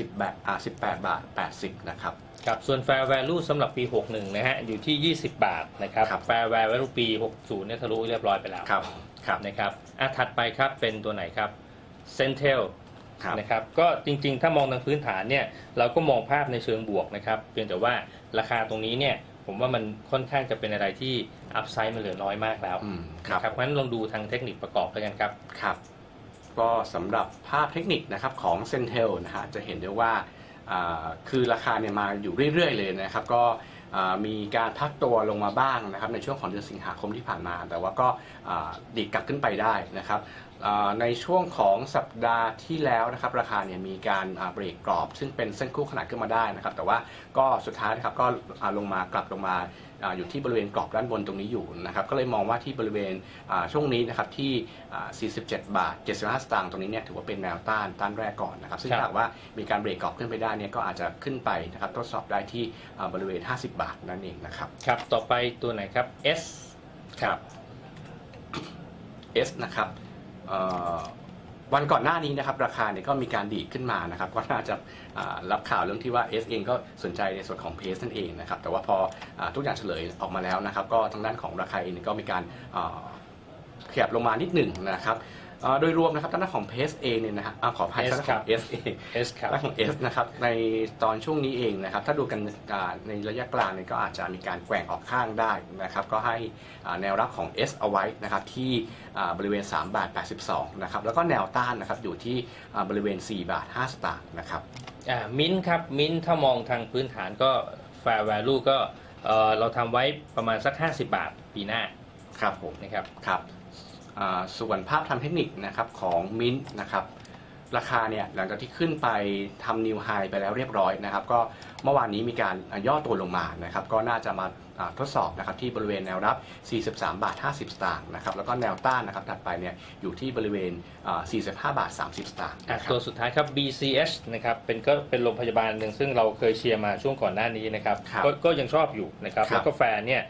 18.80 นะครับครับส่วน Fair Value สำหรับปี 61นะฮะอยู่ที่20 บาทนะครับ Fair Value ปี 60เนี่ยทะลุเรียบร้อยไปแล้วนะครับถัดไปครับเป็นตัวไหนครับ Centel นะครับก็จริงๆถ้ามองทางพื้นฐานเนี่ยเราก็มองภาพในเชิงบวกนะครับเพียงแต่ว่าราคาตรงนี้เนี่ยผมว่ามันค่อนข้างจะเป็นอะไรที่อัพไซด์มันเหลือน้อยมากแล้วครับเพราะฉะนั้นลองดูทางเทคนิคประกอบแล้วกันครับครับก็สำหรับภาพเทคนิคนะครับของ Centel นะฮะจะเห็นได้ว่าคือราคาเนี่ยมาอยู่เรื่อยๆเลยนะครับก็มีการพักตัวลงมาบ้างนะครับในช่วงของเดือนสิงหาคมที่ผ่านมาแต่ว่าก็ดีดกลับขึ้นไปได้นะครับในช่วงของสัปดาห์ที่แล้วนะครับราคาเนี่ยมีการเบรกกรอบซึ่งเป็นเส้นคู่ขนานขึ้นมาได้นะครับแต่ว่าก็สุดท้ายนะครับก็กลับลงมาอยู่ที่บริเวณกรอบด้านบนตรงนี้อยู่นะครับก็เลยมองว่าที่บริเวณช่วงนี้นะครับที่47 บาท 75 สตางค์ตรงนี้เนี่ยถือว่าเป็นแนวต้านแรกก่อนนะครับซึ่งถ้าหากว่ามีการเบรกกรอบขึ้นไปได้เนี่ยก็อาจจะขึ้นไปนะครับทดสอบได้ที่บริเวณ50 บาทนั่นเองนะครับครับต่อไปตัวไหนครับ S ครับ S นะครับวันก่อนหน้านี้นะครับราคาเนี่ยก็มีการดีดขึ้นมานะครับก็น่าจะรับข่าวเรื่องที่ว่า S เองก็สนใจในส่วนของเพสนั่นเองนะครับแต่ว่าพอทุกอย่างเฉลยออกมาแล้วนะครับก็ทางด้านของราคาเองก็มีการขยับลงมานิดหนึ่งนะครับโดยรวมนะครับด้านของเพสเองเนี่ยนะฮะขออภัยด้านของ S เองด้านของ S นะครับในตอนช่วงนี้เองนะครับถ้าดูกันในระยะกลางเนี่ยก็อาจจะมีการแกว่งออกข้างได้นะครับก็ให้แนวรับของ S เอาไว้นะครับที่บริเวณ3 บาท 82นะครับแล้วก็แนวต้านนะครับอยู่ที่บริเวณ4 บาท 5 สตางค์นะครับมิ้นครับมิ้นถ้ามองทางพื้นฐานก็ fair value ก็เราทำไว้ประมาณสัก50 บาทปีหน้าครับผมนะครับครับส่วนภาพทางเทคนิคนะครับของมิ้นนะครับราคาเนี่ยหลังจากที่ขึ้นไปทำนิวไฮไปแล้วเรียบร้อยนะครับก็เมื่อวานนี้มีการย่อตัวลงมานะครับก็น่าจะมาทดสอบนะครับที่บริเวณแนวรับ43 บาท 50 สตางค์นะครับแล้วก็แนวต้านนะครับถัดไปเนี่ยอยู่ที่บริเวณ45 บาท 30 สตางค์ตัวสุดท้ายครับ BCH นะครับเป็นโรงพยาบาลหนึ่งซึ่งเราเคยเชียร์มาช่วงก่อนหน้านี้นะครับก็ยังชอบอยู่นะครับแล้วก็แฟร์เนี่ย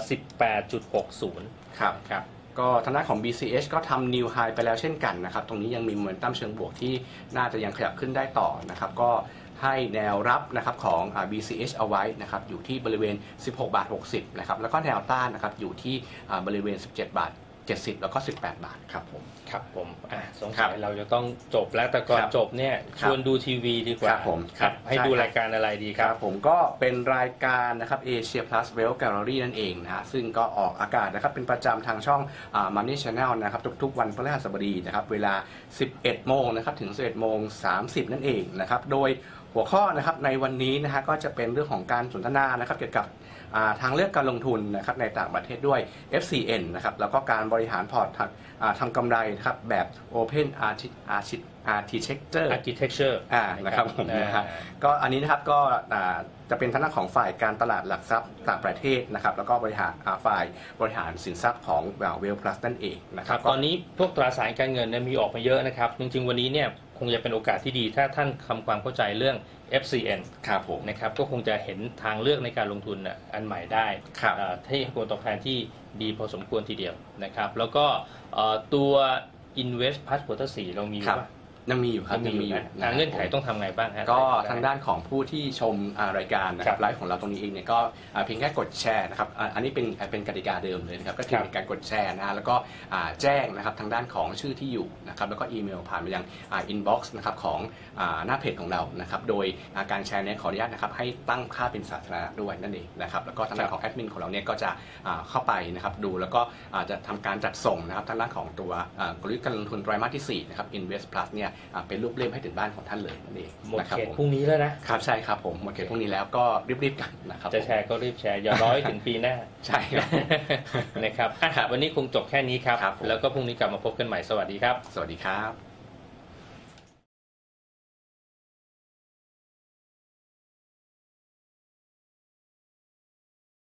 18.60 ครับก็ทางด้านของ BCH ก็ทำ New High ไปแล้วเช่นกันนะครับตรงนี้ยังมีโมเมนตัมเชิงบวกที่น่าจะยังขยับขึ้นได้ต่อนะครับก็ให้แนวรับนะครับของ BCH เอาไว้นะครับอยู่ที่บริเวณ16 บาท 60นะครับแล้วก็แนวต้านนะครับอยู่ที่บริเวณ17 บาท 70แล้วก็18 บาทครับผมสงสัยเราจะต้องจบแล้วแต่ก่อนจบเนี่ยชวนดูทีวีดีกว่าครับให้ดูรายการอะไรดีครับผมก็เป็นรายการนะครับ Asia Plus Wealth Gallery นั่นเองนะฮะซึ่งก็ออกอากาศนะครับเป็นประจำทางช่องMoney Channel นะครับทุกๆวันพฤหัสบดีนะครับเวลา 11 โมงนะครับถึง 11 โมง 30 นั่นเองนะครับโดยหัวข้อนะครับในวันนี้นะฮะก็จะเป็นเรื่องของการสนทนานะครับเกี่ยวกับทางเลือกการลงทุนนะครับในต่างประเทศด้วย FCN นะครับแล้วก็การบริหารพอร์ตทำกำไรนะครับแบบ Open Architecture นะครับผมนะฮะก็อันนี้นะครับก็จะเป็นทางด้านของฝ่ายการตลาดหลักทรัพย์ต่างประเทศนะครับแล้วก็ฝ่ายบริหารสินทรัพย์ของ Wealth Plus นั่นเองนะครับตอนนี้พวกตราสารการเงินมีออกมาเยอะนะครับจริงๆวันนี้เนี่ยคงจะเป็นโอกาสที่ดีถ้าท่านทำความเข้าใจเรื่อง FCN ครับผมนะครับก็คงจะเห็นทางเลือกในการลงทุนอันใหม่ได้ที่ผลตอบแทนที่ดีพอสมควรทีเดียวนะครับแล้วก็ตัว Invest Plus Quarter 4เรามีป่ะยังมีอยู่ครับยังมีอยู่เงื่อนไขต้องทำไงบ้างฮะก็ทางด้านของผู้ที่ชมรายการนะครับไลฟ์ของเราตรงนี้เองเนี่ยก็เพียงแค่กดแชร์นะครับอันนี้เป็นกติกาเดิมเลยนะครับก็คือเป็นการกดแชร์นะแล้วก็แจ้งนะครับทางด้านของชื่อที่อยู่นะครับแล้วก็อีเมลผ่านไปยังอินบ็อกซ์นะครับของหน้าเพจของเรานะครับโดยการแชร์นี้ขออนุญาตนะครับให้ตั้งค่าเป็นสาธารณะด้วยนั่นเองนะครับแล้วก็ทางด้านของแอดมินของเราเนี่ยก็จะเข้าไปนะครับดูแล้วก็จะทำการจัดส่งนะครับทางด้านของตัวกลยุทธ์การลงทุนไตรมาสที่4นะครับ Invest Plus เนี่ยเป็นรูปเล่มให้ถึงบ้านของท่านเลยนั่นเองหมดเขตพรุ่งนี้แล้วนะครับใช่ครับผมหมดเขตพรุ่งนี้แล้วก็รีบๆกันนะครับจะแชร์ก็รีบแชร์อย่าร้อยถึงปีหน้าใช่นะครับวันนี้คงจบแค่นี้ครับแล้วก็พรุ่งนี้กลับมาพบกันใหม่สวัสดีครับสวัสดีครับ